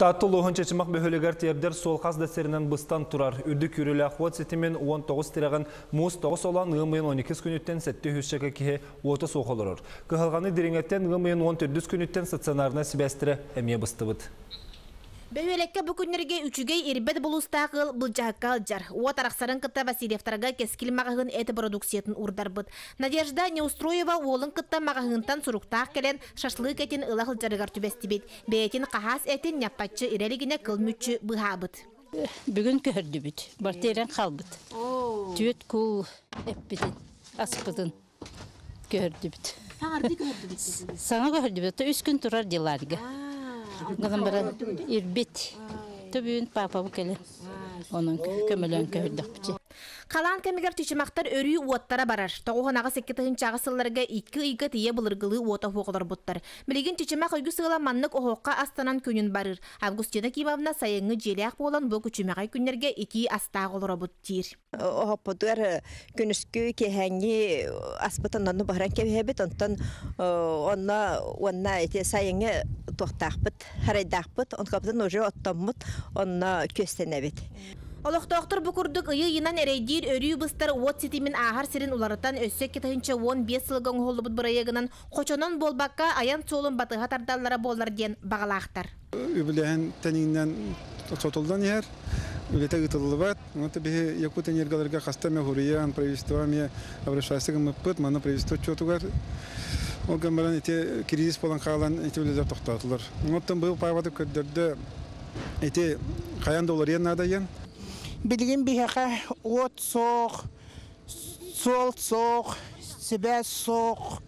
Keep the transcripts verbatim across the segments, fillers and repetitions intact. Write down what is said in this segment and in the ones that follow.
Штатты лоғын чечімақ бөхілігер тердер сол қаз дәсерінен бұстан тұрар. Үрді күрілі ақуат сетімен он тоғыз тираған мұз тоғыз olan ғымайын он екі күніттен сәтті хүшшеге кеге оты соқылырыр. Кығылғаны диреңеттен ғымайын он төрт күніттен стационарына сібәстірі әме бұсты бұд. Бәуелекке бүкінерге үчігей ирбет бұлыстағыл бұлжаққа жар. Уат арақсарын қытта Васильевтарға кескіл мағағын әті продукциятын ұрдар бұд. Надежда Неустроева олың қытта мағағынтан сұруқтақ келен шашлық әтін ылағыл жарығар түбәсті бет. Бәйтін қағас әтін няппатчы ирелігіне қылмүтчі бұға бұд. Бүгін көрді бүт. Бартерен қал бұд. Түйет күл әппетін, аспыдын көрді бүт. Саңарды көрді бүт? Саңа көрді бүт. Үш күн тұрар деларғы. Гынан баран ирбит. Төбүн папа бу келе. Onun kömөлөн көрдүк бичи. Қалан кемегер тичимактар өрүй уаттара барар. Тоғуғанағы секкетігін чағысыларға икки-икки тие бұлырғылы уата хоғылар бұттар. Білеген тичимақ өйгі сығыла маннық оғоққа астанан көнін барыр. Августина Кимовна сайыңы желяқ болан бұл күчімағай күнерге ики астағы олыра бұттир. Оғапыдыр күніскі кехәңі аспытананы бағыран кебебет, онтан онна сайыңы тоқтақпыт, харайдақпыт, онқапыдан уже оттамыт, онна көстенебет. Олықтақтыр бұқырдық ұйы енан әрейдер өрүй бұстар уот сетімін ағар сирин уларытан өссек кетігінші он бес сылғын қолы бұд бұрайығынан қочонон болбаққа аян солын батыға тардаллара болар ден бағалақтар. Үбілеген тәніңнен сотылдан ер, үлеті ұтылы бат. Оны бе якут энергаларға қастаме хұриян, правительстваме обращайсығын мұппыт, маны правительство чотуғар. Ол гамбаран ете кризис болан қалан ете үлелер тоқтатылар. Оттан бұл пайвады көддерді ете қаян долар ен надайын. Bilgin bihaka ot soğuk, sol soğuk, sibes soğuk.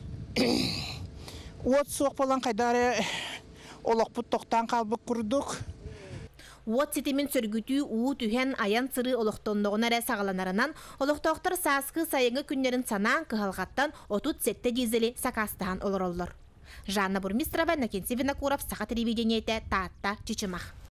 Ot soğuk olan kadarı olakput toktan kalbı kurduk. Ot sitimin sörgütü uğu tühen ayan sırı olaktonluğuna rə sağlanarından olaktoqtar saskı sayıngı günlerin sanan kıhalgattan otut sette dizeli sakastahan olur olur. Жанна Бурмистрова, Накенсивина Куров, Саха телевидениете, Тата, Чичимах.